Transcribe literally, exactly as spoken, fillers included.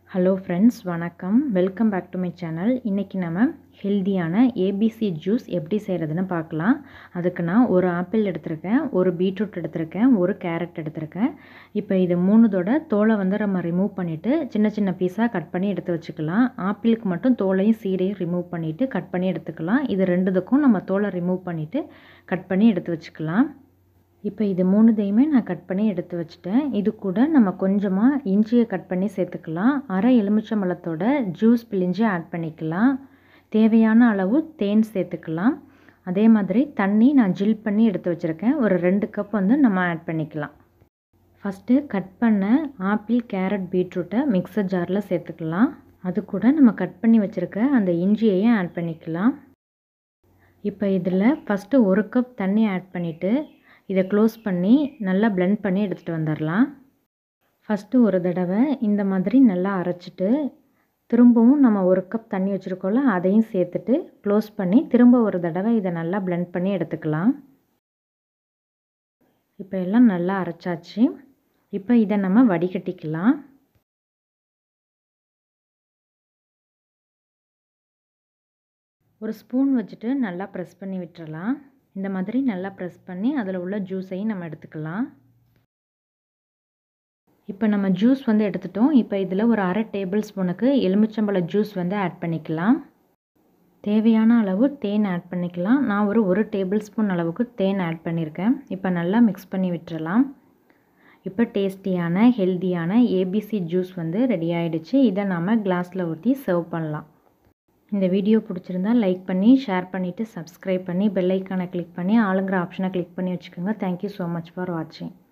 Hello friends, வணக்கம். Welcome back to my channel. இன்றைக்கி நம்ம ஹெல்தியான ஏபிசி ஜூஸ் எப்படி செய்கிறதுன்னு பார்க்கலாம். அதுக்கு நான் ஒரு ஆப்பிள் எடுத்திருக்கேன், ஒரு பீட்ரூட் எடுத்திருக்கேன், ஒரு கேரட் எடுத்திருக்கேன். இப்போ இது மூணுதோட தோலை வந்து நம்ம ரிமூவ் பண்ணிவிட்டு சின்ன சின்ன பீஸாக கட் பண்ணி எடுத்து வச்சுக்கலாம். ஆப்பிளுக்கு மட்டும் தோலையும் சீடையும் ரிமூவ் பண்ணிவிட்டு கட் பண்ணி எடுத்துக்கலாம். இது ரெண்டுத்துக்கும் நம்ம தோலை ரிமூவ் பண்ணிவிட்டு கட் பண்ணி எடுத்து வச்சுக்கலாம். இப்போ இது மூணுதையுமே நான் கட் பண்ணி எடுத்து வச்சுட்டேன். இது கூட நம்ம கொஞ்சமாக இஞ்சியை கட் பண்ணி சேர்த்துக்கலாம். அரை எலுமிச்சம்பழத்தோட ஜூஸ் பிழிஞ்சு ஆட் பண்ணிக்கலாம். தேவையான அளவு தேன் சேர்த்துக்கலாம். அதே மாதிரி தண்ணி நான் ஜில் பண்ணி எடுத்து வச்சுருக்கேன். ஒரு ரெண்டு கப் வந்து நம்ம ஆட் பண்ணிக்கலாம். ஃபஸ்ட்டு கட் பண்ண ஆப்பிள், கேரட், பீட்ரூட்டை மிக்சர் ஜாரில் சேர்த்துக்கலாம். அது கூட நம்ம கட் பண்ணி வச்சுருக்க அந்த இஞ்சியையும் ஆட் பண்ணிக்கலாம். இப்போ இதில் ஃபஸ்ட்டு ஒரு கப் தண்ணி ஆட் பண்ணிவிட்டு இதை க்ளோஸ் பண்ணி நல்லா பிளெண்ட் பண்ணி எடுத்துகிட்டு வந்துடலாம். ஃபஸ்ட்டு ஒரு தடவை இந்த மாதிரி நல்லா அரைச்சிட்டு திரும்பவும் நம்ம ஒரு கப் தண்ணி வச்சுருக்கோம்ல அதையும் சேர்த்துட்டு க்ளோஸ் பண்ணி திரும்ப ஒரு தடவை இதை நல்லா பிளெண்ட் பண்ணி எடுத்துக்கலாம். இப்போ எல்லாம் நல்லா அரைச்சாச்சு. இப்போ இதை நம்ம வடிகட்டிக்கலாம். ஒரு ஸ்பூன் வச்சுட்டு நல்லா ப்ரெஸ் பண்ணி விட்டுறலாம். இந்த மாதிரி நல்லா ப்ரெஸ் பண்ணி அதில் உள்ள ஜூஸையும் நம்ம எடுத்துக்கலாம். இப்போ நம்ம ஜூஸ் வந்து எடுத்துட்டோம். இப்போ இதில் ஒரு அரை டேபிள் ஸ்பூனுக்கு எலுமிச்சம்பழ ஜூஸ் வந்து ஆட் பண்ணிக்கலாம். தேவையான அளவு தேன் ஆட் பண்ணிக்கலாம். நான் ஒரு ஒரு டேபிள் ஸ்பூன் அளவுக்கு தேன் ஆட் பண்ணியிருக்கேன். இப்போ நல்லா மிக்ஸ் பண்ணி விட்டுறலாம். இப்போ டேஸ்டியான ஹெல்தியான ஏபிசி ஜூஸ் வந்து ரெடி ஆகிடுச்சு. இதை நாம் கிளாஸில் ஊற்றி சர்வ் பண்ணலாம். இந்த வீடியோ பிடிச்சிருந்தா லைக் பண்ணி ஷேர் பண்ணிவிட்டு சப்ஸ்கிரைப் பண்ணி பெல் ஐக்கானை கிளிக் பண்ணி ஆளுங்கிற ஆப்ஷனை கிளிக் பண்ணி வச்சுக்கோங்க. தேங்க்யூ ஸோ மச் ஃபார் வாட்சிங்.